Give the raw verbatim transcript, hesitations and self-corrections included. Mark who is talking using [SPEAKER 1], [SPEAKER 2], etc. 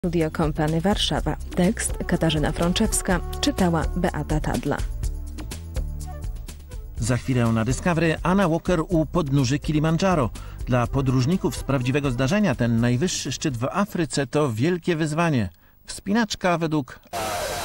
[SPEAKER 1] Studio Kompany Warszawa. Tekst Katarzyna Frączewska, czytała Beata Tadla.
[SPEAKER 2] Za chwilę na Discovery Anna Walker u podnóży Kilimandżaro. Dla podróżników z prawdziwego zdarzenia ten najwyższy szczyt w Afryce to wielkie wyzwanie. Wspinaczka według